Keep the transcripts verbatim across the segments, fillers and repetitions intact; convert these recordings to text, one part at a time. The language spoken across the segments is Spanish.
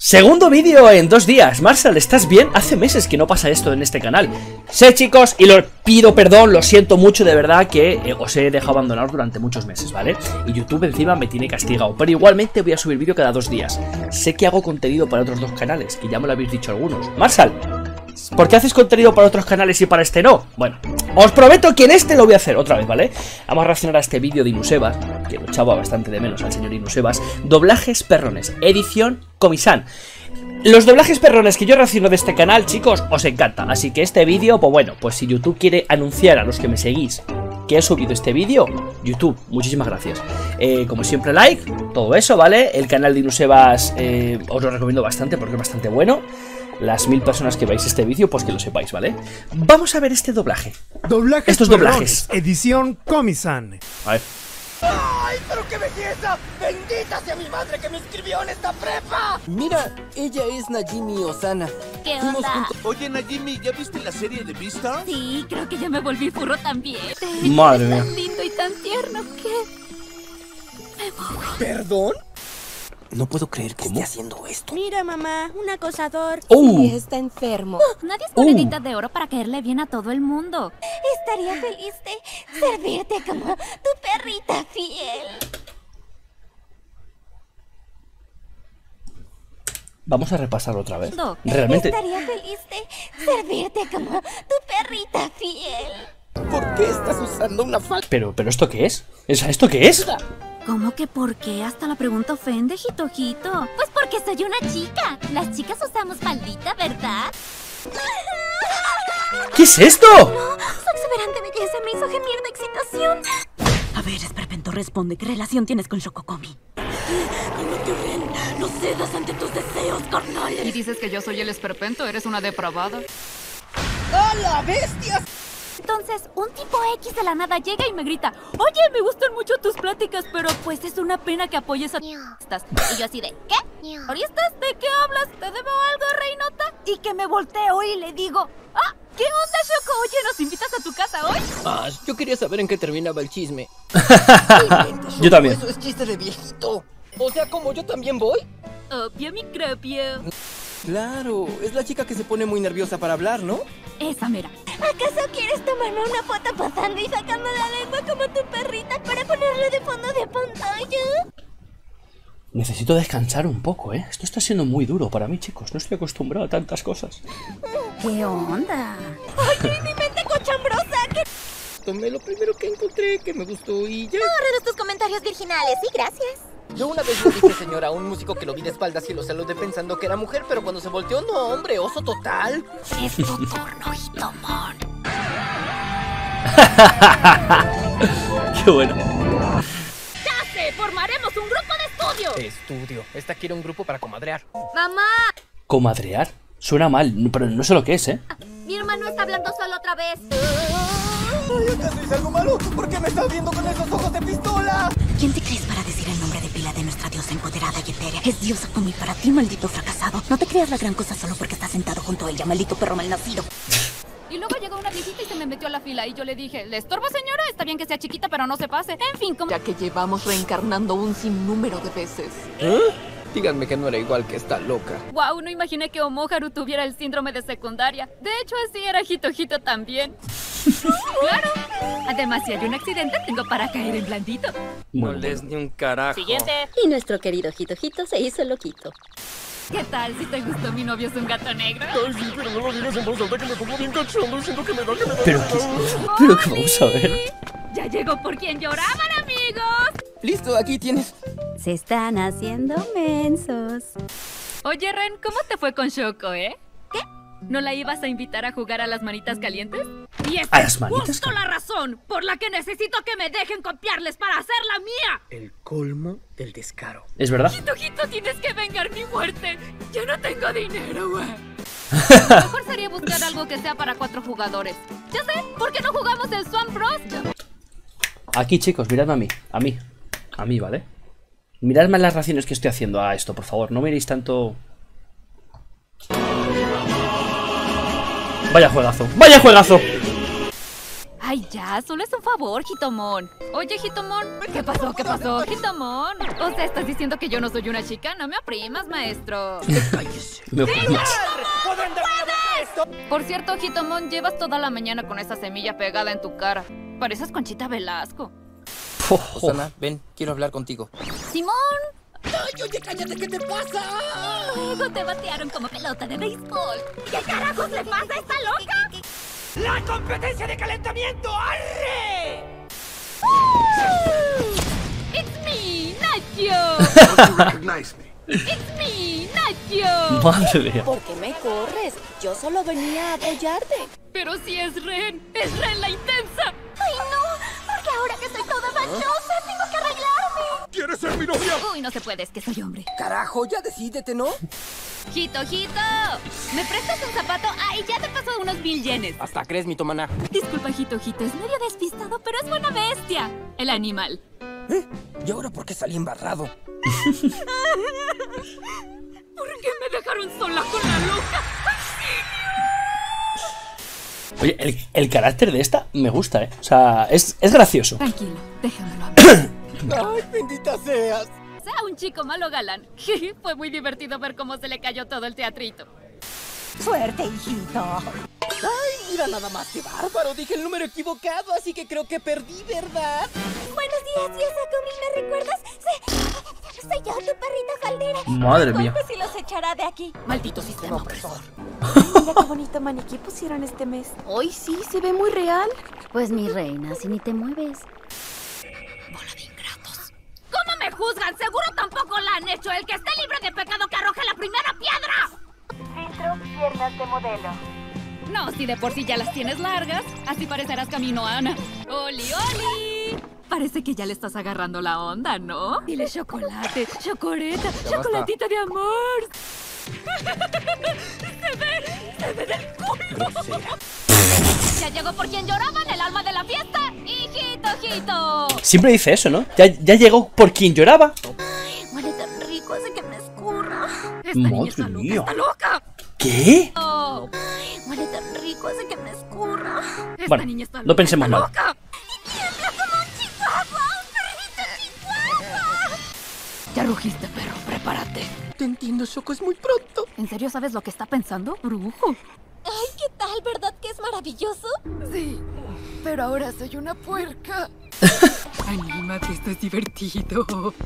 Segundo vídeo en dos días. Marshall, ¿estás bien? Hace meses que no pasa esto en este canal. Sé, chicos, y lo pido perdón, lo siento mucho de verdad que eh, os he dejado abandonar durante muchos meses, ¿vale? Y YouTube encima me tiene castigado, pero igualmente voy a subir vídeo cada dos días. Sé que hago contenido para otros dos canales, que ya me lo habéis dicho algunos. Marshall, ¿por qué haces contenido para otros canales y para este no? Bueno, os prometo que en este lo voy a hacer otra vez, ¿vale? Vamos a reaccionar a este vídeo de Inusebas, que lo echaba bastante de menos al señor Inusebas. Doblajes perrones, edición Komi-san. Los doblajes perrones que yo reacciono de este canal, chicos, os encanta. Así que este vídeo, pues bueno, pues si YouTube quiere anunciar a los que me seguís que he subido este vídeo, YouTube, muchísimas gracias. eh, Como siempre, like, todo eso, ¿vale? El canal de Inusebas eh, os lo recomiendo bastante porque es bastante bueno. Las mil personas que veáis este vídeo, pues que lo sepáis, ¿vale? Vamos a ver este doblaje. Doblajes Estos doblajes. Edición Komi-san. A ver. ¡Ay, pero qué belleza! ¡Bendita sea mi madre que me inscribió en esta prepa! Mira, ella es Najimi Osana. ¿Qué Fuimos onda? juntos- Oye, Najimi, ¿ya viste la serie de Beastars? Sí, creo que ya me volví furro también. Madre Es mía. tan lindo y tan tierno que... ¿Perdón? No puedo creer que esté haciendo esto. Mira, mamá, un acosador. ¡Uh! Sí, está enfermo. Nadie es Uh. monedita de oro para caerle bien a todo el mundo. Estaría feliz de servirte como tu perrita fiel. Vamos a repasarlo otra vez. No. Realmente. Estaría feliz de servirte como tu perrita fiel. ¿Por qué estás usando una falda? Pero, pero ¿esto qué es? ¿Es- ¿Esto qué es? ¿Cómo que por qué? Hasta la pregunta ofende, Jitojito. Pues porque soy una chica. Las chicas usamos faldita, ¿verdad? ¿Qué es esto? Su exuberante belleza me hizo gemir de excitación. A ver, Esperpento, responde. ¿Qué relación tienes con Shokokomi? No cedas ante tus deseos, carnales. Y dices que yo soy el esperpento, eres una depravada. ¡A la bestia! Entonces, un tipo X de la nada llega y me grita: oye, me gustan mucho tus pláticas, pero pues es una pena que apoyes a estas. Y yo así de, ¿qué? ¿Oristas? ¿De qué hablas? ¿Te debo algo, reinota? Y que me volteo y le digo: ah, ¿qué onda, Shoko? Oye, ¿nos invitas a tu casa hoy? Ah, yo quería saber en qué terminaba el chisme. Yo también. Eso es chiste de viejito. O sea, como yo también voy. Obvio, microbio. Claro, es la chica que se pone muy nerviosa para hablar, ¿no? Esa mera. ¿Acaso quieres tomarme una foto pasando y sacando la lengua como tu perrita para ponerlo de fondo de pantalla? Necesito descansar un poco, ¿eh? Esto está siendo muy duro para mí, chicos. No estoy acostumbrado a tantas cosas. ¿Qué onda? ¡Ay, mi mente cochambrosa! ¿Qué? Tomé lo primero que encontré que me gustó y ya. Redes tus comentarios virginales, sí, gracias. Yo una vez le dije, señora, a un músico que lo vi de espaldas y lo saludé pensando que era mujer, pero cuando se volteó, no, hombre, oso total. Es tu turno, Hitomon. Qué bueno. ¡Ya sé! ¡Formaremos un grupo de estudio! Estudio. Esta quiere un grupo para comadrear. ¡Mamá! Comadrear. Suena mal, pero no sé lo que es, ¿eh? Mi hermano está hablando solo otra vez. Ay, ¿acaso hice algo malo? ¿Por qué me estás viendo con esos ojos de pistola? ¿Quién te crees para decir el nombre de pila de nuestra diosa empoderada y etérea? Es diosa Komi para ti, maldito fracasado. No te creas la gran cosa solo porque estás sentado junto a ella, maldito perro malnacido. Y luego llegó una viejita y se me metió a la fila y yo le dije: ¿le estorbo, señora? Está bien que sea chiquita, pero no se pase. En fin, como... Ya que llevamos reencarnando un sinnúmero de veces. ¿Eh? Díganme que no era igual que esta loca. Wow, no imaginé que Omoharu tuviera el síndrome de secundaria. De hecho, así era Hitojito también. ¡Claro! Además, si hay un accidente, tengo para caer en blandito. Muy No bueno. les ni un carajo. Siguiente. Y nuestro querido Jitojito se hizo loquito. ¿Qué tal si te gustó mi novio es un gato negro? Ay, sí, pero no lo digas en voz alta que me pongo bien cachondo y siento que me da, que me da. Pero qué, pero qué vamos a ver. Ya llegó por quien lloraban, amigos. Listo, aquí tienes. Se están haciendo mensos. Oye, Ren, ¿cómo te fue con Shoko, eh? ¿Qué? ¿No la ibas a invitar a jugar a las manitas calientes? Y esa ¿A las es manitas justo la razón por la que necesito que me dejen copiarles para hacer la mía. El colmo del descaro. Es verdad. Hitojito, tienes que vengar mi muerte. Yo no tengo dinero, güey. Lo mejor sería buscar algo que sea para cuatro jugadores. Ya sé, ¿por qué no jugamos el Swamp Bros? Aquí, chicos, miradme a mí. A mí. A mí, ¿vale? Miradme las reacciones que estoy haciendo a esto, por favor. No miréis tanto... Vaya juegazo. ¡Vaya juegazo! Ay, ya, solo es un favor, Hitomon. Oye, Hitomon, ¿qué pasó? ¿Qué pasó, Hitomon? O sea, estás diciendo que yo no soy una chica. No me oprimas, maestro. Me oprimas. Por cierto, Hitomon, llevas toda la mañana con esa semilla pegada en tu cara. Pareces Conchita Velasco. Osana, ven, quiero hablar contigo. ¡Simón! ¡Ay, oye, cállate! ¿Qué te pasa? Luego te batearon como pelota de béisbol. ¿Qué carajos le pasa a esta loca? ¡La competencia de calentamiento! ¡Arre! ¡It's me, Nacho! ¡It's me, Nacho! Madre mía. ¿Por qué me corres? Yo solo venía a apoyarte. Pero si es Ren, es Ren la intensa. ¡Ay, no! Porque ahora que estoy toda manchosa, tengo que arreglarme. ¿Quieres ser mi novia? Uy, no se puede, es que soy hombre. Carajo, ya decídete, ¿no? Jito, Jito, ¿me prestas un zapato? Ay, ya te pasó unos mil yenes. Hasta crees, mi tomaná. Disculpa, Jito, Jito, es medio despistado, pero es buena bestia. El animal. ¿Eh? ¿Y ahora por qué salí embarrado? ¿Por qué me dejaron sola con la loca? Oye, el, el carácter de esta me gusta, ¿eh? O sea, es, es gracioso. Tranquilo, déjamelo a mí. ¡Ay, bendita seas! Sea un chico malo galán. Fue muy divertido ver cómo se le cayó todo el teatrito. Suerte, hijito. ¡Ay, mira nada más que bárbaro! Dije el número equivocado, así que creo que perdí, ¿verdad? Buenos días, vieja Kumi, ¿me recuerdas? Sí, soy yo, tu perrita faldera. Madre mía. Golpes y los echará de aquí. Maldito sistema opresor. Mira qué bonito maniquí pusieron este mes. Hoy sí, se ve muy real. Pues mi reina, si ni te mueves. Bola de ingratos. ¿Cómo me juzgan? Seguro tampoco la han hecho. El que esté libre de pecado que arroje la primera piedra. Filtro piernas de modelo. No, si de por sí ya las tienes largas, así parecerás camino a Ana. ¡Oli, oli! Parece que ya le estás agarrando la onda, ¿no? Dile chocolate, chocoleta, chocolatito de amor. Se ve, se ve del culo. Ya llegó por quien lloraban, el alma de la fiesta. Hijito, hijito. Siempre dice eso, ¿no? Ya, ya llegó por quien lloraba. Ay, huele tan rico, hace que me escurra. Esta niña Madre está loca, mía. está loca. ¿Qué? Oh, Ay, huele tan rico, hace que me escurra. esta Bueno, niña está no loca, pensemos está mal. loca. ¡Tiembla como un chihuahua! ¡Un perrito chihuahua! Ya rugiste, perro, prepárate. Te entiendo, Shoko, es muy pronto. ¿En serio sabes lo que está pensando, brujo? Ay, ¿qué tal? ¿Verdad que es maravilloso? Sí, pero ahora soy una puerca. Anímate, esto es divertido.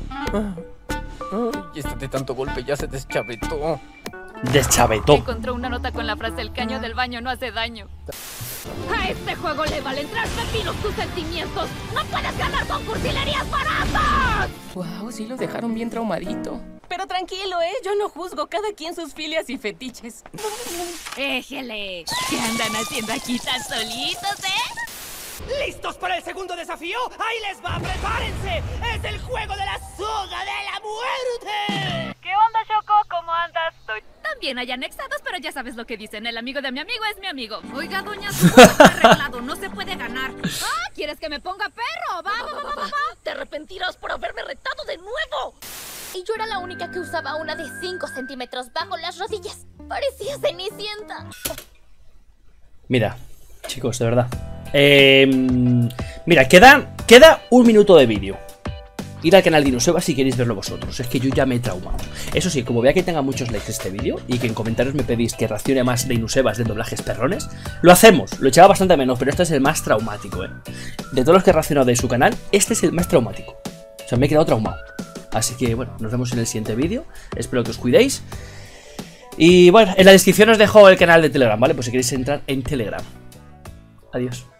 Y este de tanto golpe ya se deschavetó. Deschavetó. Encontró una nota con la frase: el caño del baño no hace daño. A este juego le valen tres pepinos tus sentimientos. ¡No puedes ganar con cursilerías baratas! Wow, sí lo dejaron bien traumadito. Pero tranquilo, ¿eh? Yo no juzgo, cada quien sus filias y fetiches. Éjele, ¿qué andan haciendo aquí tan solitos, eh? ¿Listos para el segundo desafío? ¡Ahí les va! ¡Prepárense! ¡Es el juego de la soga de la muerte! ¿Qué onda, Shoko? ¿Cómo andas? Estoy... También hay anexados, pero ya sabes lo que dicen. El amigo de mi amigo es mi amigo. Oiga, doña, su juego está arreglado. No se puede ganar. Ah, ¿quieres que me ponga perro? Va, va, va, va, va. Te arrepentirás por haberme retado de nuevo. Y yo era la única que usaba una de cinco centímetros bajo las rodillas. Parecía Cenicienta. Mira, chicos, de verdad. Eh, mira, queda, queda un minuto de vídeo. Id al canal de Inuseba si queréis verlo vosotros. Es que yo ya me he traumado. Eso sí, como vea que tenga muchos likes este vídeo y que en comentarios me pedís que reaccione más de Inusebas de doblajes perrones, lo hacemos. Lo echaba bastante menos, pero este es el más traumático, ¿eh? De todos los que he reaccionado de su canal, este es el más traumático. O sea, me he quedado traumado. Así que, bueno, nos vemos en el siguiente vídeo. Espero que os cuidéis. Y bueno, en la descripción os dejo el canal de Telegram, ¿vale? Pues si queréis entrar en Telegram. Adiós.